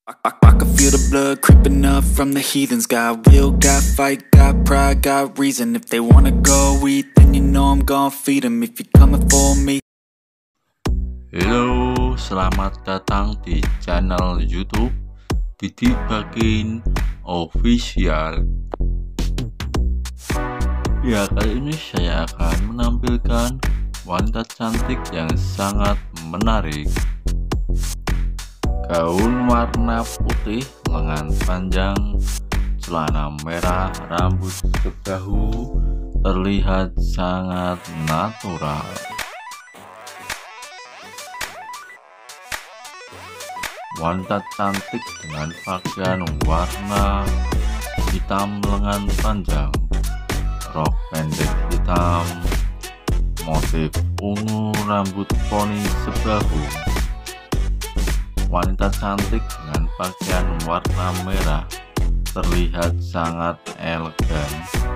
I can feel the blood creeping up from the heathens. Got will, got fight, got pride, got reason. If they wanna go eat, then you know I'm gon' feed them. If you're coming for me. Halo, selamat datang di channel YouTube Didi Bakin Official. Ya, kali ini saya akan menampilkan wanita cantik yang sangat menarik. Gaun warna putih, lengan panjang, celana merah, rambut sebahu, terlihat sangat natural. Wanita cantik dengan pakaian warna hitam lengan panjang, rok pendek hitam, motif ungu, rambut poni sebahu. Wanita cantik dengan pakaian warna merah terlihat sangat elegan.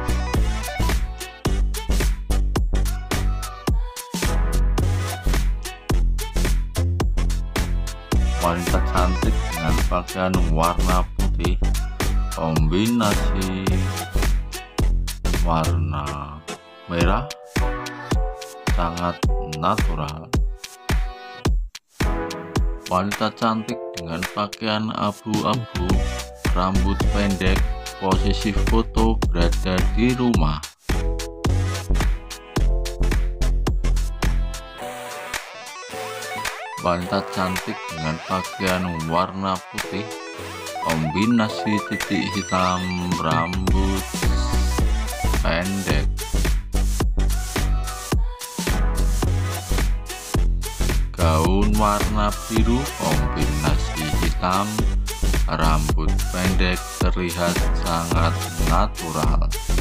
Wanita cantik dengan pakaian warna putih, kombinasi warna merah sangat natural. Wanita cantik dengan pakaian abu-abu, rambut pendek, posisi foto berada di rumah. Wanita cantik dengan pakaian warna putih, kombinasi titik hitam, rambut pendek. Gaun warna biru, kombinasi hitam, rambut pendek, terlihat sangat natural.